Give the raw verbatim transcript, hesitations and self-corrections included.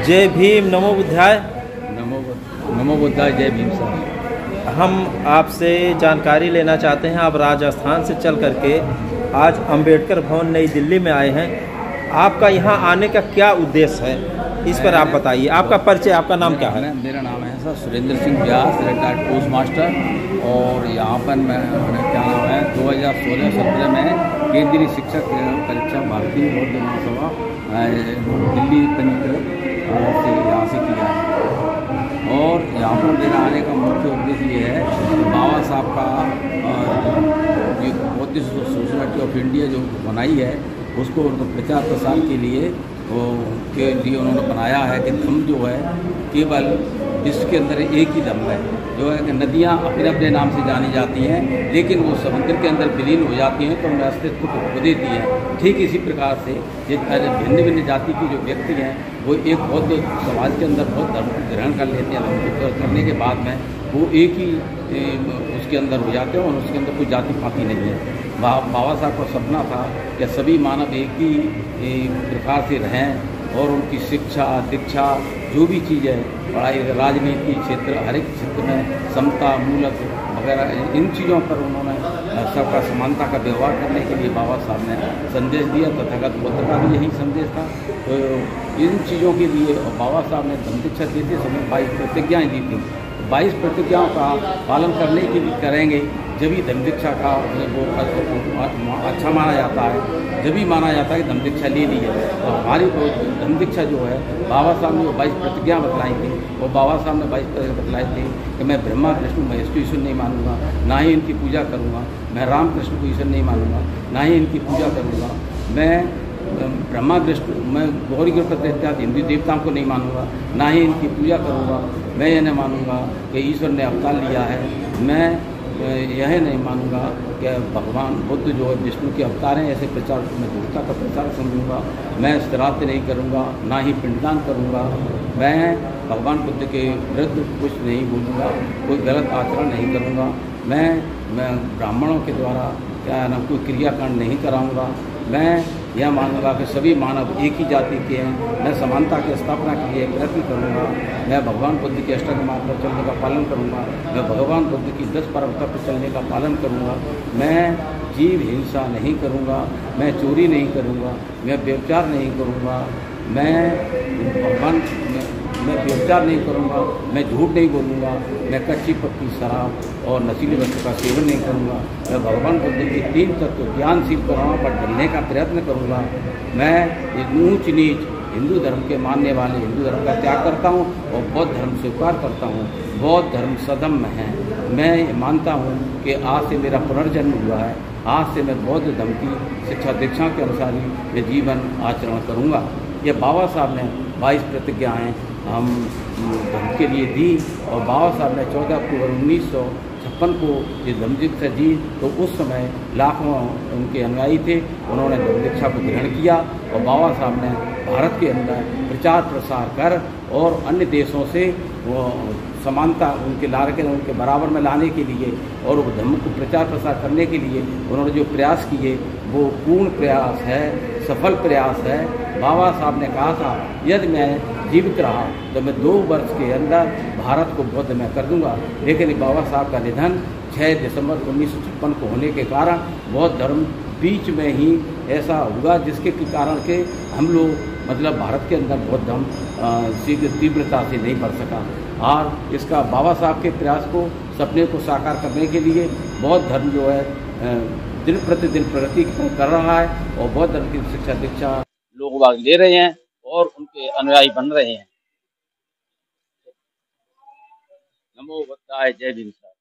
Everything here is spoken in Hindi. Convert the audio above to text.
जय भीम, नमो बुद्धाय। नमो नमो बुद्धाय, जय भीम साहब। हम आपसे जानकारी लेना चाहते हैं। आप राजस्थान से चल करके आज अंबेडकर भवन नई दिल्ली में आए हैं। आपका यहाँ आने का क्या उद्देश्य है, इस पर आप बताइए। आपका परिचय, आपका नाम क्या है? मेरा नाम है sir Surendra Singh Vyas, retired post master. और यहाँ पर मैं क्या नाम है दो हज़ार सोलह सत्रह में केंद्रीय शिक्षक परीक्षा भारतीय बौद्ध महासभा दिल्ली पंजीकृत से यहाँ से किया है। और यहाँ पर मेरा आने का मुख्य उद्देश्य ये है कि बाबा साहब का जो बौद्ध सोसाइटी ऑफ इंडिया जो बनाई है उसको प्रचार प्रसार के लिए वो के लिए उन्होंने बनाया है कि धम्म जो है केवल विश्व के अंदर एक ही धम्म है, जो है कि नदियाँ अपने अपने नाम से जानी जाती हैं लेकिन वो समुद्र के अंदर विलीन हो जाती हैं तो उनके अस्तित्व को खो देती हैं। ठीक इसी प्रकार से ये भिन्न भिन्न जाति की जो व्यक्ति हैं वो एक बौद्ध समाज के अंदर बहुत धर्म को ग्रहण कर लेते हैं। धर्म करने के बाद में वो एक ही उसके अंदर हो जाते हैं और उसके अंदर कोई जाति पाति नहीं है। बाबा साहब का सपना था कि सभी मानव एक ही प्रकार से रहें और उनकी शिक्षा दीक्षा जो भी चीज़ है, पढ़ाई, राजनीति क्षेत्र, हर एक क्षेत्र में समता मूलक वगैरह इन चीज़ों पर उन्होंने सबका समानता का व्यवहार करने के लिए बाबा साहब ने संदेश दिया। तथागत बुद्ध का भी यही संदेश था। तो इन चीज़ों के लिए बाबा साहब ने धम्म दीक्षा देते समय बाईस प्रतिज्ञाएँ दी थी। बाईस प्रतिज्ञाओं का पालन करने के लिए करेंगे जब भी धम्म दीक्षा का वो अच्छा माना जाता है, जब भी माना जाता है कि धम्म दीक्षा ले ली है। तो हमारी धम्म दीक्षा जो है बाबा साहब ने बाईस प्रतिज्ञा बतलाई थी और बाबा साहब ने बाईस प्रतिज्ञा बतलाई थी कि मैं ब्रह्मा विष्णु महेश को ईश्वर नहीं मानूंगा, ना ही इनकी पूजा करूँगा। मैं राम कृष्ण को ईश्वर नहीं मानूंगा, ना ही इनकी पूजा करूँगा। मैं ब्रह्मा विष्णु मैं गौरी गणपति इत्यादि हिंदू देवताओं को नहीं मानूंगा, ना ही इनकी पूजा करूँगा। मैं यह नहीं मानूंगा कि ईश्वर ने अवतार लिया है। मैं यह नहीं मानूंगा कि भगवान बुद्ध जो है विष्णु के अवतार हैं, ऐसे प्रचार मैं झूठता का प्रचार समझूंगा। मैं श्राद्ध नहीं करूंगा, ना ही पिंडदान करूंगा। मैं भगवान बुद्ध के विरुद्ध कुछ नहीं बोलूँगा, कोई गलत आचरण नहीं करूँगा। मैं मैं ब्राह्मणों के द्वारा क्या ना कोई क्रियाकांड नहीं कराऊँगा। मैं यह मानूंगा कि सभी मानव एक ही जाति के हैं। मैं समानता की स्थापना के लिए प्रयत्न करूंगा। मैं भगवान बुद्ध के अष्टक मार्ग पर चलने का पालन करूंगा। मैं भगवान बुद्ध की दस परंपरा पर चलने का पालन करूंगा। मैं जीव हिंसा नहीं करूंगा। मैं चोरी नहीं करूंगा। मैं व्यभिचार नहीं करूंगा। मैं भगवान मैं व्यभिचार नहीं करूंगा। मैं झूठ नहीं बोलूँगा। मैं कच्ची पक्की शराब और नशीली वस्तु का सेवन नहीं करूंगा। मैं भगवान बुद्ध के तीन तत्व ज्ञानशील परमाणु पर ढलने का प्रयत्न करूंगा। मैं ऊंच नीच हिंदू धर्म के मानने वाले हिंदू धर्म का त्याग करता हूं और बौद्ध धर्म स्वीकार करता हूं। बौद्ध धर्म सदम्य है। मैं मानता हूं कि आज से मेरा पुनर्जन्म हुआ है। आज से मैं बौद्ध धर्म की शिक्षा दीक्षा के अनुसार ही मैं जीवन आचरण करूँगा। ये बाबा साहब ने बाईस प्रतिज्ञाएँ हम धर्म के लिए दी और बाबा साहब ने चौदह अक्टूबर उन्नीस सौ छप्पन को ये धम्म दीक्षा दी। तो उस समय लाखों उनके अनुयायी थे, उन्होंने धम्म दीक्षा को ग्रहण किया और बाबा साहब ने भारत के अंदर प्रचार प्रसार कर और अन्य देशों से वो समानता उनके ला के उनके बराबर में लाने के लिए और वो धर्म को प्रचार प्रसार करने के लिए उन्होंने जो प्रयास किए वो पूर्ण प्रयास है, सफल प्रयास है। बाबा साहब ने कहा था यदि मैं जीवित रहा तो मैं दो वर्ष के अंदर भारत को बौद्ध में कर दूंगा। लेकिन बाबा साहब का निधन छः दिसंबर उन्नीस सौ छप्पन को होने के कारण बौद्ध धर्म बीच में ही ऐसा हुआ जिसके कारण के हम लोग मतलब भारत के अंदर बौद्ध धर्म शीघ्र तीव्रता से नहीं बढ़ सका। और इसका बाबा साहब के प्रयास को सपने को साकार करने के लिए बौद्ध धर्म जो है दिन प्रतिदिन प्रगति कर रहा है और बौद्ध धर्म की शिक्षा दीक्षा लोग भाग ले रहे हैं और उनके अनुयायी बन रहे हैं। नमो बुद्धाय, जय भीम।